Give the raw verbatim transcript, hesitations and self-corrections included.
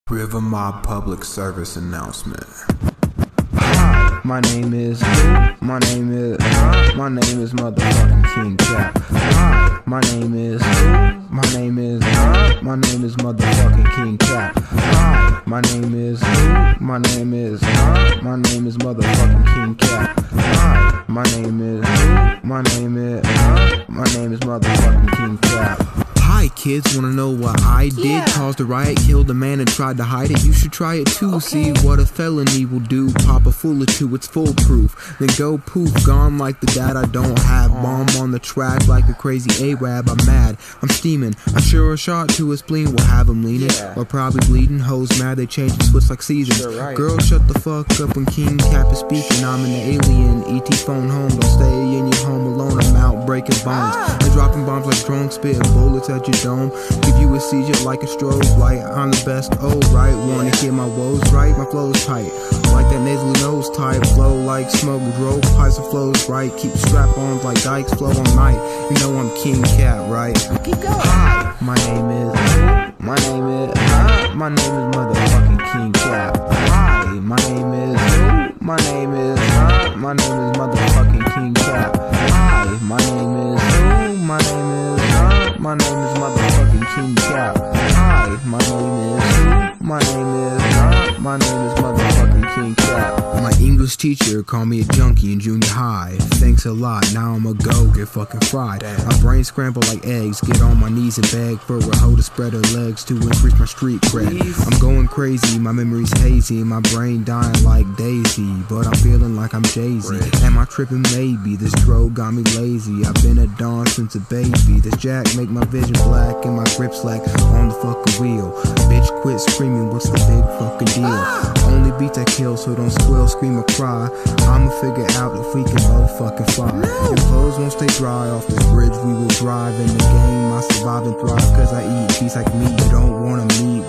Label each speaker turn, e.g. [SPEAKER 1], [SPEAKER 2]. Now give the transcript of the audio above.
[SPEAKER 1] River Mob public service announcement.
[SPEAKER 2] Hi, my name is My name is My name is motherfucking King Cap. Hi, my name is My name is My name is motherfucking King Cap. Hi, my name is My name is My name is motherfucking King Cap. Hi, my name is My name is My name is motherfucking King Cap.
[SPEAKER 3] Hi kids, wanna know what I did?
[SPEAKER 4] Yeah.
[SPEAKER 3] Caused a riot, killed a man and tried to hide it. You should try it too,
[SPEAKER 4] Okay.
[SPEAKER 3] see what a felony will do. Pop a fool or two, it's foolproof. Then go poof, gone like the dad I don't have. Bomb on the track like a crazy A-Rab, I'm mad, I'm steaming. I'm sure a shot to his spleen will have him leaning,
[SPEAKER 2] Yeah.
[SPEAKER 3] or probably bleeding. Hoes mad, they change the switch like seasons.
[SPEAKER 2] Sure, right.
[SPEAKER 3] Girl, shut the fuck up when King Cap is speaking. I'm an alien, E T phone home. Don't stay in your home alone, I'm out breaking bones.
[SPEAKER 4] Ah.
[SPEAKER 3] And dropping bombs like drunk, spitting bullets at your dome. Give you a seizure like a strobe light. I'm the best, oh right. Wanna hear my woes right? My flow's tight, like that nasally nose type. Flow like smoke, drove pipes and flows right. Keep strap-ons like dikes, flow all night. You know I'm King Cat, right?
[SPEAKER 4] Keep going.
[SPEAKER 3] Hi,
[SPEAKER 2] My name is My name is My name is motherfucking King Cap. Hi, my name is My name is My name is motherfucking King Cap. Hi, my name is My name is My name is motherfucking King Cap. Hi, my name is My name is My name is motherfucking King Cap.
[SPEAKER 3] my English teacher called me a junkie in junior high. Thanks a lot, now I'ma go get fucking fried. My brain scrambled like eggs, get on my knees and beg for a hoe to spread her legs to increase my street cred. I'm going crazy, my memory's hazy, my brain dying like Daisy, but I'm feeling like I'm Jay-Z. Am I tripping? Maybe. This dro got me lazy, I've been a don since a baby. This jack make my vision black and my grip slack on the fucking wheel. Bitch quit screaming, what's the big fucking deal? Only beat that kill, so don't squeal, scream or cry. I'ma figure out if we can both fucking fly. Your clothes won't stay dry, off this bridge we will drive. In the game I survive and thrive, cause I eat beats like meat you don't wanna meet.